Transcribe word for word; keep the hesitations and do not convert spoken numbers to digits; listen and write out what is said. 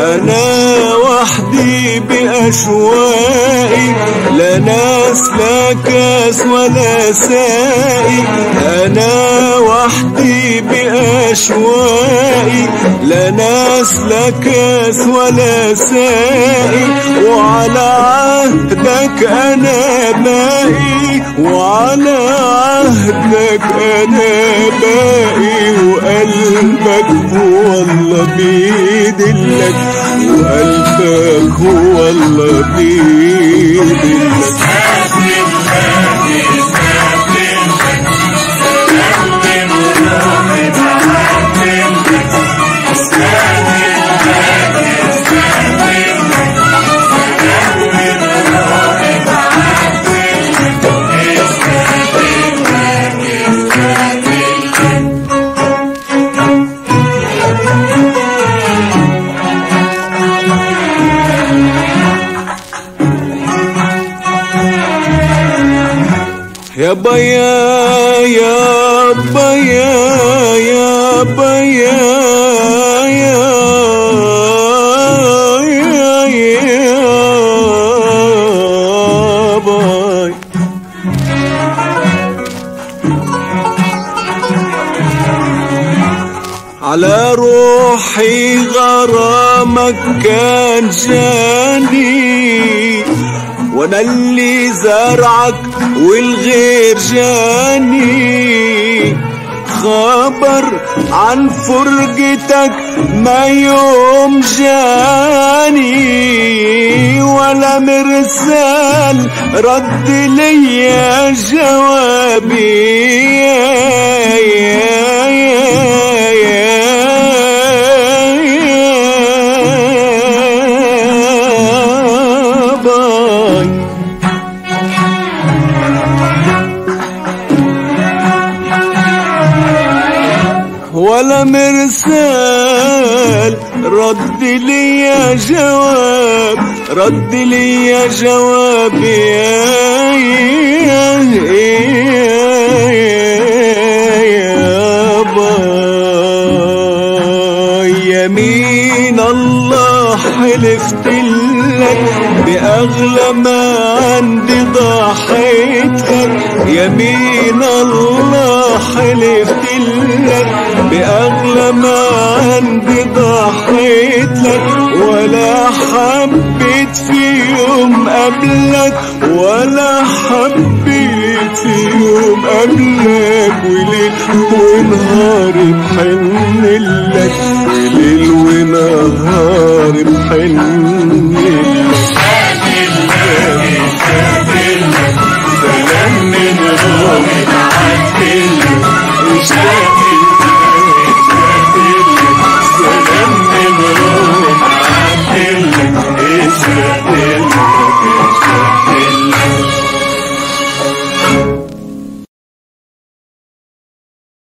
أنا وحدي بأشواقي، لا ناس لا كاس ولا سائي. أنا وحدي بأشواقي، لا ناس لا كاس ولا سائي. وعلى عهدك أنا باقي، وعلى عهدك أنا باقي. وقلبك هو الله بيدلك، وقلبك هو الله بيدلك. يا بيا يا بيا يا بيا يا يا يا باي. على روحي غرامك كان جاني، وانا اللي زرعك والغير جاني. خبر عن فرقتك ما يوم جاني، ولا مرسال رد ليا جوابي. يا يا يا ولا مرسال رد لي جواب، رد لي جواب. يا يا باي. يمين الله حلفت لك بأغلى ما عندي ضحيتك. يمين الله حلفت لك بأغلى ما عندي ضحيت لك. ولا حبيت في يوم قبلك، ولا حبيت في يوم قبلك. وليل ونهار بحن لك، ليل ونهار بحن